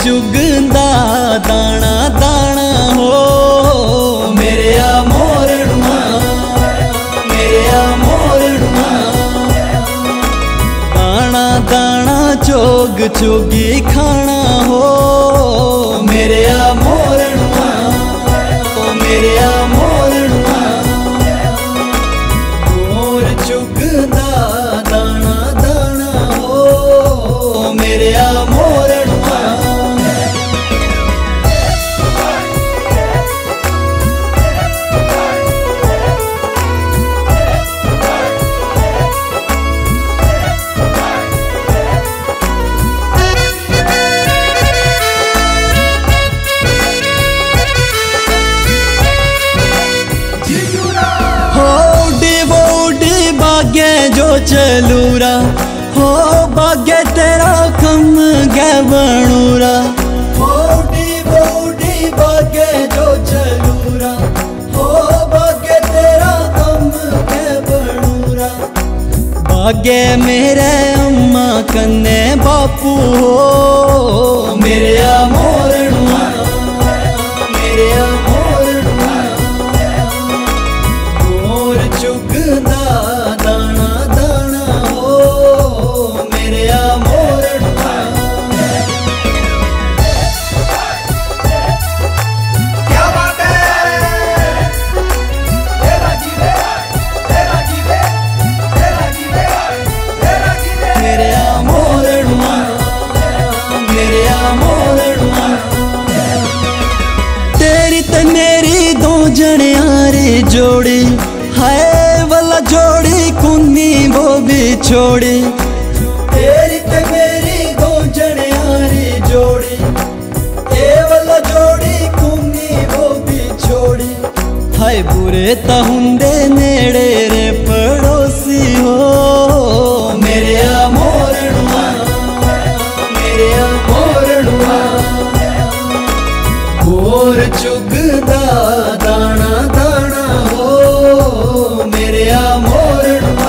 चुगंदा दाना दाना हो मेरे मोरनुआ, मेरे मोरनुआ। दाना दाना चोग चोगी खाना हो मेरे मोरनुआ, मेरे मोरनुआ। मोर चुगंदा दाना दाना हो मेरे मोरनुआ। जो चलूरा हो भाग्य तेरा कम गे बनूरा, बोडी बोडी भाग्य जो चलूरा हो भाग्य तेरा कम गे बनूरा। भाग्य मेरे अम्मा कन्ने बापू हो मेरे मोरनुआ, मेरे मोरनुआ। मोर चुगंदा दाना दाना हो मेरे मोरनुआ। क्या बात है, तेरा जीवे, तेरा जीवे, तेरा जीवे, तेरा जीवे। मेरे मोरनुआ, मेरे मोरनुआ। तेरी ते मेरी दो जनियारी जोड़ी है वाला जोड़ी कुन्नी वो भी छोड़ी। तेरी ते मेरी दो जनियारी जोड़ी ए वाला जोड़ी कुन्नी वो भी छोड़ी। हाय बुरे ताहुंदे नेड़े रे पड़ोसी हो मेरे मोरनुआ, मेरे मोरनुआ। मोर चुगंदा दाना दाना हो मेरे मोरनुआ।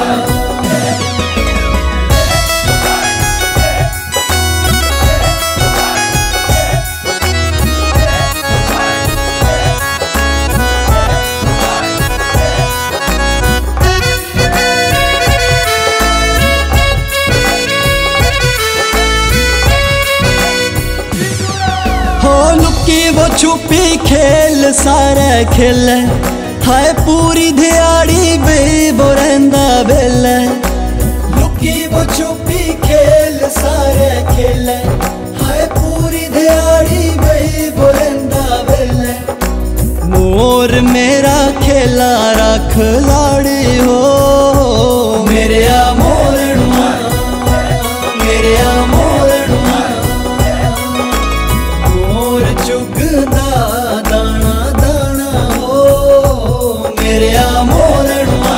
हो लुकी वो छुपी खेल सारे खेले हाय पूरी दिहाड़ी बे बोरंदा बेले। लुकी वो छुपी खेल सारे खेले हाय पूरी दिहाड़ी बे बोरंदा बेले। मोर मेरा खेला रख लाड़ी हो मेरे मोरनुआ, मेरे मोरनुआ। मोर चुगंदा दाना दाना हो मेरे मोरनुआ।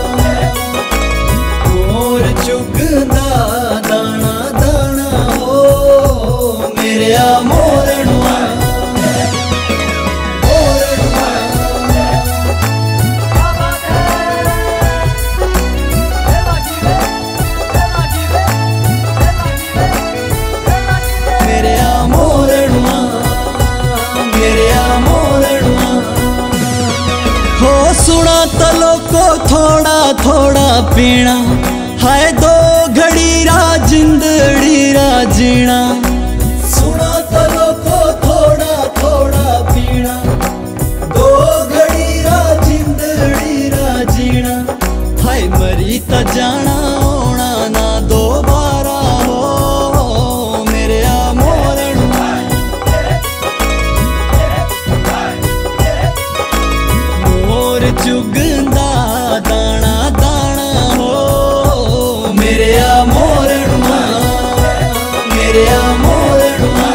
मोर चुगंदा दाना दाना हो मेरे मोरनुआ, मोरनुआ। क्या बात है, तेरा जीवे, तेरा जीवे, तेरा जीवे, तेरा जीवे। मेरे मोरनुआ, मेरे मोरनुआ। हो सुना तलो को थोड़ा थोड़ा पीना हाय दो घड़ी रा जिंदड़ी रा जीना। सुना तलो को थोड़ा थोड़ा पीना दो घड़ी रा जिंदड़ी रा जीना। हाय मरी त जाना होना ना दोबारा हो मेरे मोरनुआ। मोर चुगंदा दाना दाना हो मेरे मोरनुआ, मेरे मोरनुआ।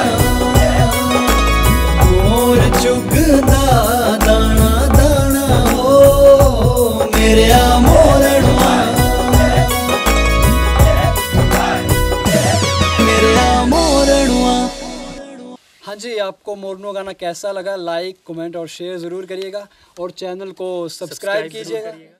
मोर चुगंदा दाना दाना हो मेरे मोरनुआ, मेरे मोरनुआ। हाँ जी, आपको मोरनुआ गाना कैसा लगा लाइक कमेंट और शेयर ज़रूर करिएगा और चैनल को सब्सक्राइब कीजिएगा।